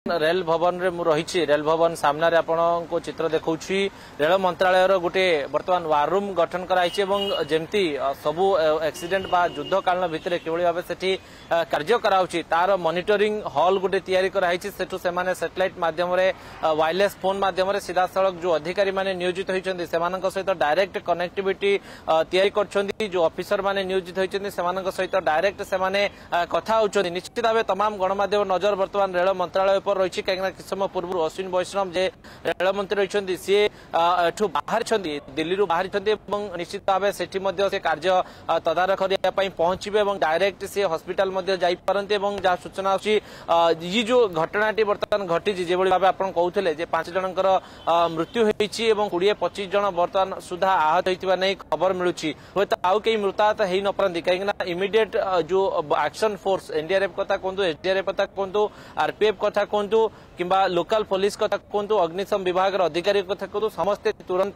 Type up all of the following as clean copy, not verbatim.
Rail भवन रे मु रही रेल भवन सामना रे आपण को चित्र देखौछि रेल मंत्रालय रो गोटे वर्तमान वार रूम गठन कराई जमती सबु एक्सीडेंट बा युद्ध काल भितर किभଳି भाबे सेठी कार्य कराउछि तार मॉनिटरिंग हॉल गोटे तयारी कराई सेठु सेमाने सैटेलाइट माध्यम रे वायरलेस फोन माध्यम रे सीधा सड़क जो अधिकारी माने नियोजित होइछन्ती सेमानक सहित डायरेक्ट कनेक्टिविटी तयारी करछन्ती जो ऑफिसर माने नियोजित होइछन्ती सेमानक सहित डायरेक्ट सेमाने कथा होउछन्ती निश्चित भाबे तमाम गणमाध्यम नजर वर्तमान रेल मंत्रालय पर रही कहीं किस समय पूर्व अश्विन वैष्णव जे रेल मंत्री रही सी एठू बाहर दिल्ली बाहर निश्चित भाव से कार्य तदारख पहुंचे डायरेक्ट सी हॉस्पिटल जापारती जहाँ सूचना ये जो घटनाटी बर्तमान घटी जो भाव आप कहते 5 जनकर मृत्यु होती 20-25 जन बर्तमान सुधा आहत होता नहीं खबर मिलूँ हे तो आउ कई मृताहत हो न पारती कहीं इमिडिएट जो एक्शन फोर्स एनडीआरएफ कथा कहतु एसडीआरएफ कथा कहतु आरपीएफ कथा कहतु किंबा लोकल पुलिस कथा कहतु अग्निशम विभाग अधिकारी कथा कहतु समस्ते तुरंत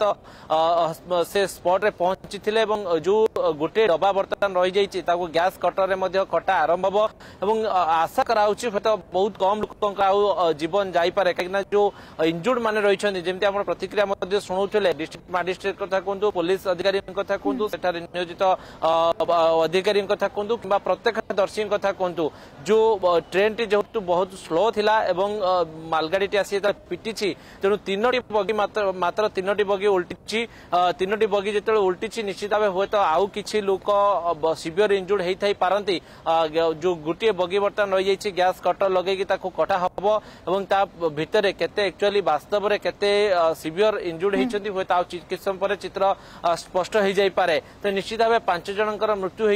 से स्पॉट रे पहुंची जो गोटे डबा बर्तमान रही जाइए गैस कटर में कटा आरंभ हम आशा कराऊँ तो बहुत कम लोक जीवन जापे कहीं जो इंजुर्ड माने रही जमी आप प्रतिक्रिया शुणुले डिस्ट्रिक्ट मजिस्ट्रेट कथा कहतु पुलिस अधिकारी कथा कहतु सेठारे नियोजित अधिकारी कथा कहतु कि प्रत्यक्षदर्शी कथा कहतु जो ट्रेन टी जेहेतु बहुत स्लो थिला एवं मालगाड़ी टी आसी पिटी तेणु 3टी बगी मात्र 3टी बगी उल्टी 3टी बगी जो उल्टी निश्चित भाव हे तो आउ कि लोक सीवियर इंजुर्ड होता पारती जो गोटे बगी बर्तमान रही जाइए गैस कटर लगे कटा हम और ता भितर केते एक्चुअली वास्तव में केते सीवियर इंजुर्ड होती हे तो किस समय चित्र स्पष्ट हो जापे तो निश्चित भाव 5 जनकर मृत्यु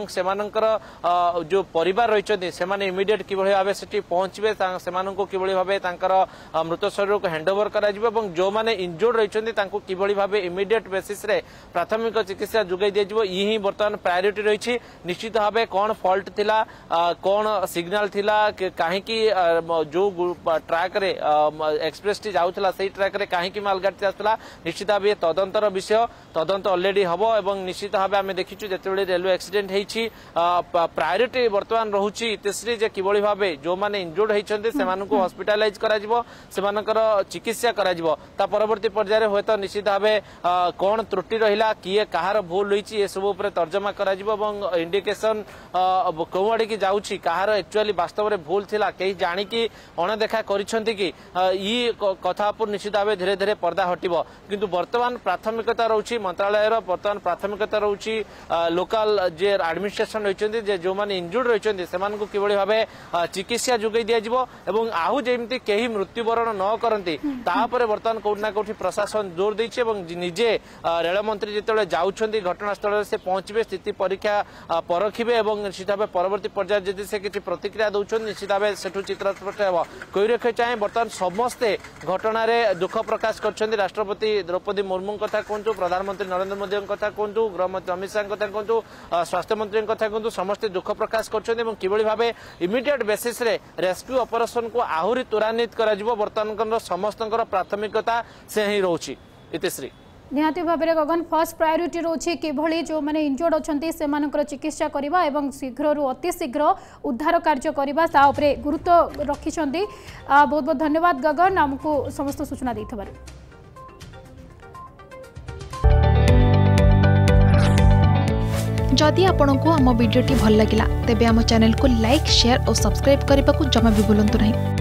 होती जो परिवार रही सेमाने इमिडिएट किभଳି भाबे सेठी पहुंचबे सेमाननको किभଳି भाबे तांकर मृत शरीर को हैंडओवर करा जिवो एवं जो माने इंजर्ड रहिसंती तांको किभଳି भाबे इमिडिएट बेसिस रे प्राथमिक चिकित्सा जुगाई दिया जिवो यही वर्तमान प्रायोरिटी रही निश्चित भाबे कोन फॉल्ट थिला कोन सिग्नल थिला काहे की जो ट्रैक रे एक्सप्रेस टी जाउथला सेही ट्रैक रे काहे की मालगाड़ी आसला निश्चित भाबे तदंतर विषय तदंत ऑलरेडी हबो एवं निश्चित भाबे आमे देखिछु जेतेबेले रेलवे एक्सीडेंट हेछि प्रायोरिटी वर्तमान रहुछि तेसरी जे किभଳି भाबे जो माने इंजर्ड होइछन्ते सेमाननको हॉस्पिटलाइज करा जिवो सेमानकर चिकित्सा करा जिवो ता परवर्ती पर्याय रे होयतो निश्चित भाबे कोन त्रुटि रहिला किए कहार भूल होइछि ए सब ऊपर तर्जमा करा जिवो एवं इंडिकेशन कोवाडी की जाउछि कहार एक्चुअली वास्तव रे भूल थिला केही जानि की अणदेखा करिसंती कि ई कथा पर निश्चित भाबे धीरे धीरे पर्दा हटिबो किंतु वर्तमान प्राथमिकता रहउछि मंत्रालय रो वर्तमान प्राथमिकता रहउछि लोकल जे एडमिनिस्ट्रेशन रहिसंती जे जो माने इंजर्ड रहिसंती सेमाननको किभଳି भाबे चिकित्सा जुगाई दिया जिवो एवं आहु जेमती केही मृत्युवरण न करंती तापर वर्तमान कोठना कोठी प्रशासन जोर दैछि एवं निजे रेल मंत्री जेतेले जाउछंती घटनास्थल से पहुंचबे स्थिति परीक्षा परखिबे एवं निश्चित भाबे परवर्ती पर्याय जदि से किछि प्रतिक्रिया दउछन निश्चित भाबे सेठु चित्र स्पष्ट हेबो कहि रखे चाहे वर्तमान समस्ते घटना रे दुख प्रकाश करछंती राष्ट्रपति द्रौपदी मुर्मू कथा कहंतु प्रधानमंत्री नरेंद्र मोदी कथा कहंतु गृहमंत्री अमित शाह कथा कहंतु स्वास्थ्य मंत्री कथा कहंतु समस्ते दुख प्रकाश करछंती एवं किभଳି भाबे इमिडिएट बेसिस रे रेस्क्यू ऑपरेशन को आहुरी त्वरान्वित करा जिवो वर्तमान समस्तंकर प्राथमिकता से ही रहउछि इतिश्री निहाती भाव में गगन फर्स्ट प्रायोरिटी रोचे किभଳି जो माने इंजर्ड अछंती सेमानकर चिकित्सा करबा एवं शीघ्र अति शीघ्र उद्धार कार्य करबा ता उपरे गुरुत्व रखिछंती बहुत बहुत धन्यवाद गगन हमको समस्त सूचना दैथबार। जदि आपंक आम भिडी भल लगा तेब आम चैनल को लाइक शेयर और सब्सक्राइब करने को जमा भी भूलु नहीं।